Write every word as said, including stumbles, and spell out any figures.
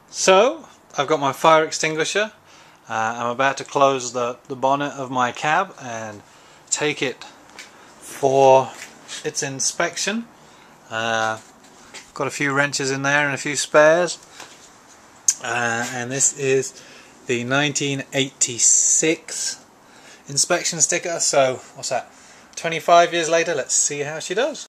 So I've got my fire extinguisher. Uh, I'm about to close the, the bonnet of my cab and take it for its inspection. Uh, got a few wrenches in there and a few spares. Uh, and this is the nineteen eighty-six inspection sticker. So what's that? twenty-five years later, let's see how she does.